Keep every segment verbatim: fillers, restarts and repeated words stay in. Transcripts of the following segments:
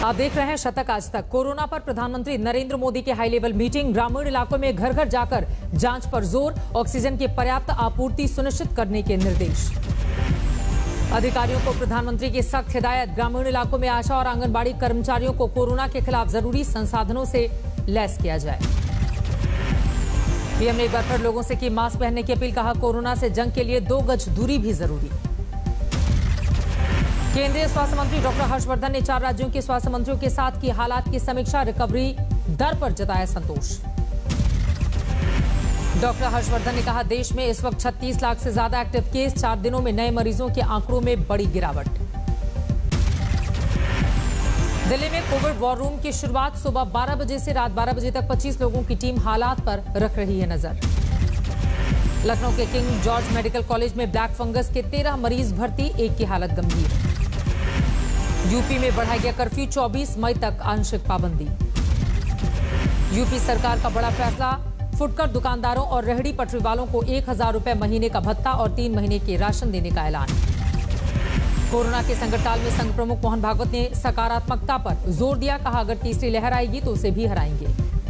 आप देख रहे हैं शतक आज तक। कोरोना पर प्रधानमंत्री नरेंद्र मोदी की हाई लेवल मीटिंग, ग्रामीण इलाकों में घर घर जाकर जांच पर जोर, ऑक्सीजन की पर्याप्त आपूर्ति सुनिश्चित करने के निर्देश। अधिकारियों को प्रधानमंत्री की सख्त हिदायत, ग्रामीण इलाकों में आशा और आंगनबाड़ी कर्मचारियों को कोरोना के खिलाफ जरूरी संसाधनों से लैस किया जाए। पीएम ने एक बार फिर लोगों से की मास्क पहनने की अपील, कहा कोरोना से जंग के लिए दो गज दूरी भी जरूरी। केंद्रीय स्वास्थ्य मंत्री डॉक्टर हर्षवर्धन ने चार राज्यों के स्वास्थ्य मंत्रियों के साथ की हालात की समीक्षा, रिकवरी दर पर जताया संतोष। डॉक्टर हर्षवर्धन ने कहा देश में इस वक्त छत्तीस लाख से ज्यादा एक्टिव केस, चार दिनों में नए मरीजों के आंकड़ों में बड़ी गिरावट। दिल्ली में कोविड वॉर रूम की शुरुआत, सुबह बारह बजे से रात बारह बजे तक पच्चीस लोगों की टीम हालात पर रख रही है नजर। लखनऊ के किंग जॉर्ज मेडिकल कॉलेज में ब्लैक फंगस के तेरह मरीज भर्ती, एक की हालत गंभीर। यूपी में बढ़ाया गया कर्फ्यू, चौबीस मई तक आंशिक पाबंदी। यूपी सरकार का बड़ा फैसला, फुटकर दुकानदारों और रेहड़ी पटरी वालों को एक हजार रुपए महीने का भत्ता और तीन महीने के राशन देने का ऐलान। कोरोना के संकटकाल में संघ प्रमुख मोहन भागवत ने सकारात्मकता पर जोर दिया, कहा अगर तीसरी लहर आएगी तो उसे भी हराएंगे।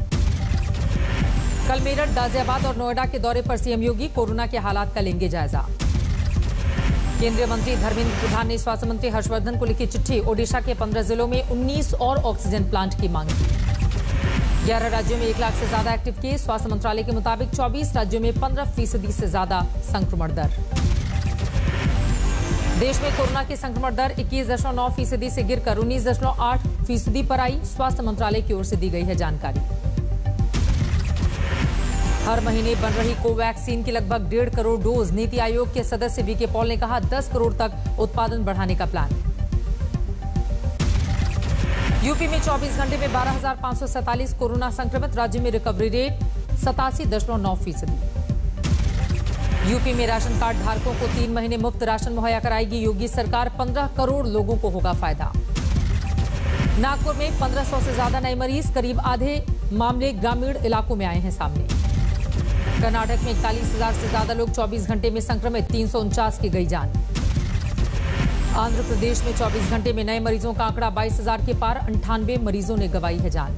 कल मेरठ, गाजियाबाद और नोएडा के दौरे पर सीएम योगी, कोरोना के हालात का लेंगे जायजा। केंद्रीय मंत्री धर्मेंद्र प्रधान ने स्वास्थ्य मंत्री हर्षवर्धन को लिखी चिट्ठी, ओडिशा के पंद्रह जिलों में उन्नीस और ऑक्सीजन प्लांट की मांग की। ग्यारह राज्यों में एक लाख से ज्यादा एक्टिव केस, स्वास्थ्य मंत्रालय के मुताबिक चौबीस राज्यों में पंद्रह फीसदी से ज्यादा संक्रमण दर। देश में कोरोना की संक्रमण दर इक्कीस दशमलव नौ फीसदी से गिरकर उन्नीस दशमलव आठ फीसदी पर आई, स्वास्थ्य मंत्रालय की ओर से दी गई है जानकारी। हर महीने बन रही कोवैक्सीन की लगभग डेढ़ करोड़ डोज, नीति आयोग के सदस्य वीके पॉल ने कहा दस करोड़ तक उत्पादन बढ़ाने का प्लान। यूपी में चौबीस घंटे में बारह हजार पांच सौ सैंतालीस कोरोना संक्रमित, राज्य में रिकवरी रेट सतासी दशमलव नौ फीसदी। यूपी में राशन कार्ड धारकों को तीन महीने मुफ्त राशन मुहैया कराएगी योगी सरकार, पंद्रह करोड़ लोगों को होगा फायदा। नागपुर में पंद्रह सौ से ज्यादा नए मरीज, करीब आधे मामले ग्रामीण इलाकों में आए हैं सामने। कर्नाटक में इकतालीस हजार से ज्यादा लोग चौबीस घंटे में संक्रमित, तीन सौ उनचास की गई जान। आंध्र प्रदेश में चौबीस घंटे में नए मरीजों का आंकड़ा बाईस हजार के पार, अंठानवे मरीजों ने गंवाई है जान।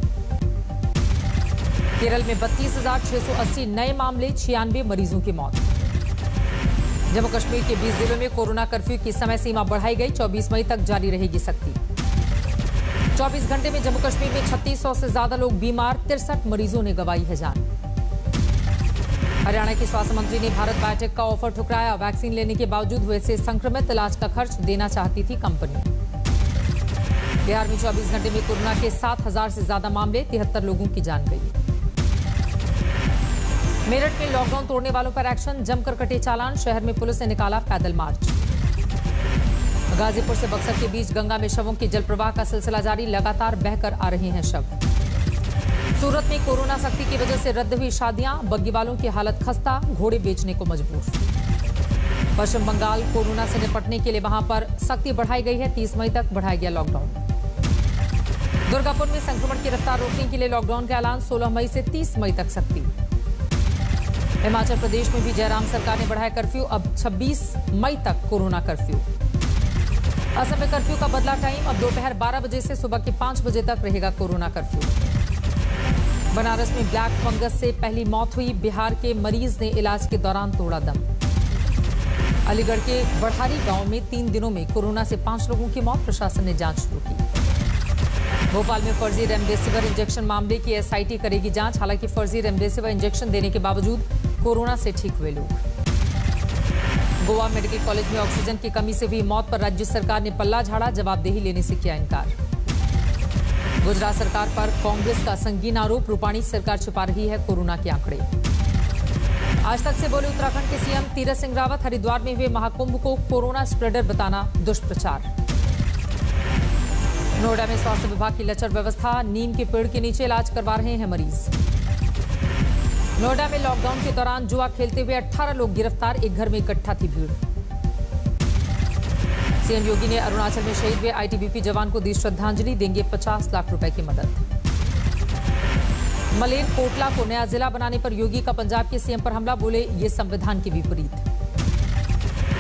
केरल में बत्तीस हजार छह सौ अस्सी नए मामले, छियानवे मरीजों की मौत। जम्मू कश्मीर के बीस जिलों में कोरोना कर्फ्यू की समय सीमा बढ़ाई गई, चौबीस मई तक जारी रहेगी सख्ती। चौबीस घंटे में जम्मू कश्मीर में छत्तीस सौ से ज्यादा लोग बीमार, तिरसठ मरीजों ने गंवाई है जान। हरियाणा के स्वास्थ्य मंत्री ने भारत बायोटेक का ऑफर ठुकराया, वैक्सीन लेने के बावजूद हुए से संक्रमित, इलाज का खर्च देना चाहती थी कंपनी। बिहार में चौबीस घंटे में कोरोना के सात हजार से ज्यादा मामले, तिहत्तर लोगों की जान गई। मेरठ में लॉकडाउन तोड़ने वालों पर एक्शन, जमकर कटे चालान, शहर में पुलिस ने निकाला पैदल मार्च। गाजीपुर से बक्सर के बीच गंगा में शवों के जल प्रवाह का सिलसिला जारी, लगातार बहकर आ रहे हैं शव। सूरत में कोरोना सख्ती की वजह से रद्द हुई शादियां, बग्गी वालों की हालत खस्ता, घोड़े बेचने को मजबूर। पश्चिम बंगाल, कोरोना से निपटने के लिए वहां पर सख्ती बढ़ाई गई है, तीस मई तक बढ़ाया गया लॉकडाउन। दुर्गापुर में संक्रमण की रफ्तार रोकने के लिए लॉकडाउन का ऐलान, सोलह मई से तीस मई तक सख्ती। हिमाचल प्रदेश में भी जयराम सरकार ने बढ़ाया कर्फ्यू, अब छब्बीस मई तक कोरोना कर्फ्यू। असम में कर्फ्यू का बदला टाइम, अब दोपहर बारह बजे से सुबह के पांच बजे तक रहेगा कोरोना कर्फ्यू। बनारस में ब्लैक फंगस से पहली मौत हुई, बिहार के मरीज ने इलाज के दौरान तोड़ा दम। अलीगढ़ के बढ़ारी गांव में तीन दिनों में कोरोना से पांच लोगों की मौत, प्रशासन ने जांच शुरू की। भोपाल में फर्जी रेमडेसिविर इंजेक्शन मामले की एसआईटी करेगी जांच, हालांकि फर्जी रेमडेसिविर इंजेक्शन देने के बावजूद कोरोना से ठीक हुए लोग। गोवा मेडिकल कॉलेज में ऑक्सीजन की कमी से हुई मौत पर राज्य सरकार ने पल्ला झाड़ा, जवाबदेही लेने से किया इनकार। गुजरात सरकार पर कांग्रेस का संगीन आरोप, रूपाणी सरकार छिपा रही है कोरोना के आंकड़े। आज तक से बोले उत्तराखंड के सीएम तीरथ सिंह रावत, हरिद्वार में हुए महाकुंभ को कोरोना स्प्रेडर बताना दुष्प्रचार। नोएडा में स्वास्थ्य विभाग की लचर व्यवस्था, नीम के पेड़ के नीचे इलाज करवा रहे हैं मरीज। नोएडा में लॉकडाउन के दौरान जुआ खेलते हुए अठारह लोग गिरफ्तार, एक घर में इकट्ठा थी भीड़। सीएम योगी ने अरुणाचल में शहीद हुए आईटीबीपी जवान को दी श्रद्धांजलि, देंगे पचास लाख रुपए की मदद। मलेर कोटला को नया जिला बनाने पर योगी का पंजाब के सीएम पर हमला, बोले ये संविधान के विपरीत।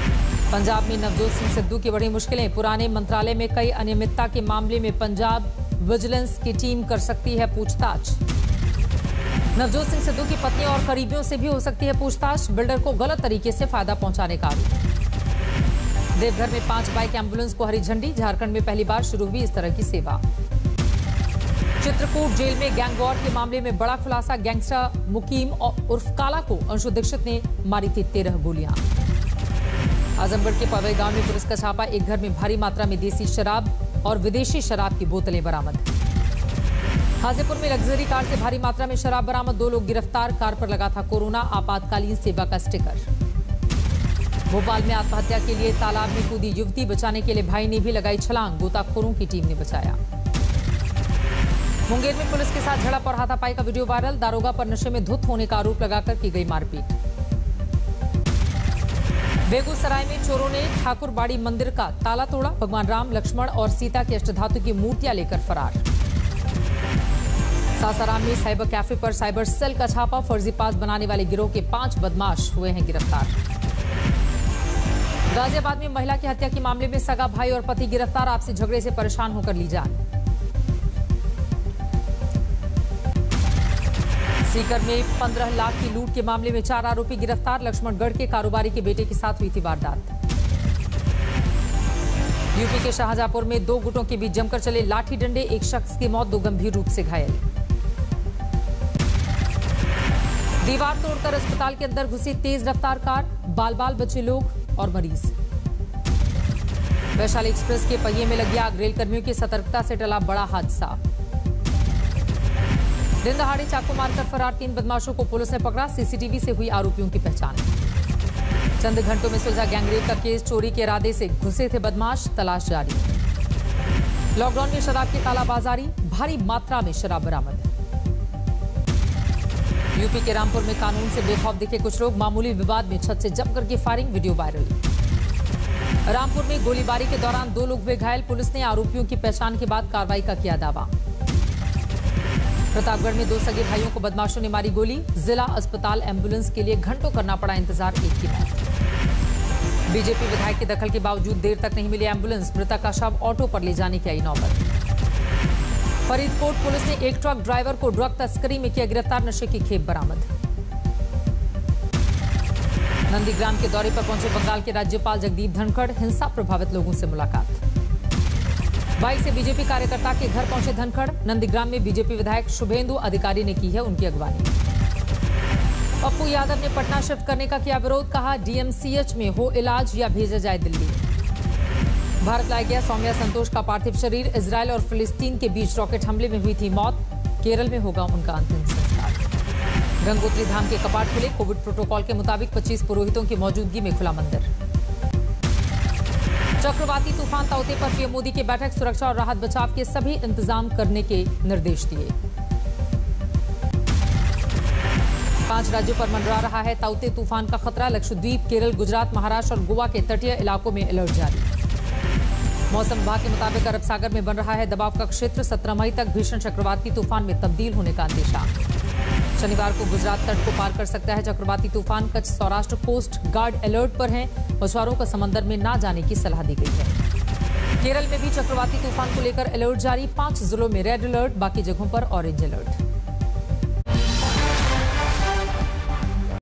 पंजाब में नवजोत सिंह सिद्धू की बड़ी मुश्किलें, पुराने मंत्रालय में कई अनियमितता के मामले में पंजाब विजिलेंस की टीम कर सकती है पूछताछ। नवजोत सिंह सिद्धू की पत्नी और करीबियों से भी हो सकती है पूछताछ। बिल्डर को गलत तरीके से फायदा पहुंचाने का आरोप। देवघर में पांच बाइक एम्बुलेंस को हरी झंडी। झारखंड में पहली बार शुरू हुई इस तरह की सेवा। चित्रकूट जेल में गैंग वॉर के मामले में बड़ा खुलासा। गैंगस्टर मुकीम उर्फ काला को अंशु दीक्षित ने मारी थी तेरह गोलियां। आजमगढ़ के पवई गांव में पुलिस का छापा। एक घर में भारी मात्रा में देसी शराब और विदेशी शराब की बोतलें बरामद। हाजीपुर में लग्जरी कार से भारी मात्रा में शराब बरामद। दो लोग गिरफ्तार। कार पर लगा था कोरोना आपातकालीन सेवा का स्टिकर। भोपाल में आत्महत्या के लिए तालाब में कूदी युवती। बचाने के लिए भाई ने भी लगाई छलांग। गोताखोरों की टीम ने बचाया। मुंगेर में पुलिस के साथ झड़प और हाथापाई का वीडियो वायरल। दारोगा पर नशे में धुत होने का आरोप लगाकर की गई मारपीट। बेगूसराय में चोरों ने ठाकुरबाड़ी मंदिर का ताला तोड़ा। भगवान राम, लक्ष्मण और सीता की अष्टधातु की मूर्तियां लेकर फरार। सासाराम में साइबर कैफे पर साइबर सेल का छापा। फर्जी पास बनाने वाले गिरोह के पांच बदमाश हुए हैं गिरफ्तार। गाजियाबाद में महिला की हत्या के मामले में सगा भाई और पति गिरफ्तार। आपसी झगड़े से परेशान होकर ली जान। सीकर में पंद्रह लाख की लूट के मामले में चार आरोपी गिरफ्तार। लक्ष्मणगढ़ के कारोबारी के बेटे के साथ हुई थी वारदात। यूपी के शाहजहांपुर में दो गुटों के बीच जमकर चले लाठी डंडे। एक शख्स की मौत, दो गंभीर रूप से घायल। दीवार तोड़कर अस्पताल के अंदर घुसी तेज रफ्तार कार। बाल बाल बचे लोग और मरीज। वैशाली एक्सप्रेस के पहिए में लगी आग। रेल कर्मियों की सतर्कता से टला बड़ा हादसा। दिन दहाड़े चाकू मारकर फरार तीन बदमाशों को पुलिस ने पकड़ा। सीसीटीवी से हुई आरोपियों की पहचान। चंद घंटों में सुलझा गैंगरेप का केस। चोरी के इरादे से घुसे थे बदमाश, तलाश जारी। लॉकडाउन में शराब की कालाबाजारी। भारी मात्रा में शराब बरामद। यूपी के रामपुर में कानून से बेखौफ दिखे कुछ लोग। मामूली विवाद में छत से जमकर की फायरिंग, वीडियो वायरल। रामपुर में गोलीबारी के दौरान दो लोग हुए घायल। पुलिस ने आरोपियों की पहचान के बाद कार्रवाई का किया दावा। प्रतापगढ़ में दो सगे भाइयों को बदमाशों ने मारी गोली। जिला अस्पताल एम्बुलेंस के लिए घंटों करना पड़ा इंतजार। एक की मौत। बीजेपी विधायक के दखल के बावजूद देर तक नहीं मिली एम्बुलेंस। मृतक का शव ऑटो पर ले जाने की आई नौबत। फरीदकोट पुलिस ने एक ट्रक ड्राइवर को ड्रग तस्करी में किया गिरफ्तार। नशे की खेप बरामद। नंदीग्राम के दौरे पर पहुंचे बंगाल के राज्यपाल जगदीप धनखड़। हिंसा प्रभावित लोगों से मुलाकात। बाइक से बीजेपी कार्यकर्ता के घर पहुंचे धनखड़। नंदीग्राम में बीजेपी विधायक शुभेंदु अधिकारी ने की है उनकी अगवानी। पप्पू यादव ने पटना शिफ्ट करने का किया विरोध। कहा डीएमसीएच में हो इलाज या भेजा जाए दिल्ली। भारत लाया गया सौम्या संतोष का पार्थिव शरीर। इजरायल और फिलिस्तीन के बीच रॉकेट हमले में हुई थी मौत। केरल में होगा उनका अंतिम संस्कार। गंगोत्री धाम के कपाट खुले। कोविड प्रोटोकॉल के मुताबिक पच्चीस पुरोहितों की मौजूदगी में खुला मंदिर। चक्रवाती तूफान ताउते पर पीएम मोदी की बैठक। सुरक्षा और राहत बचाव के सभी इंतजाम करने के निर्देश दिए। पांच राज्यों पर मंडरा रहा है ताउते तूफान का खतरा। लक्षद्वीप, केरल, गुजरात, महाराष्ट्र और गोवा के तटीय इलाकों में अलर्ट जारी। मौसम विभाग के मुताबिक अरब सागर में बन रहा है दबाव का क्षेत्र। सत्रह मई तक भीषण चक्रवाती तूफान में तब्दील होने का अंदेशा। शनिवार को गुजरात तट को पार कर सकता है चक्रवाती तूफान। Kutch, Saurashtra coast guard alert पर हैं। मछुआरों को समंदर में ना जाने की सलाह दी गई है। केरल में भी चक्रवाती तूफान को लेकर अलर्ट जारी। पांच जिलों में रेड अलर्ट, बाकी जगहों पर ऑरेंज अलर्ट।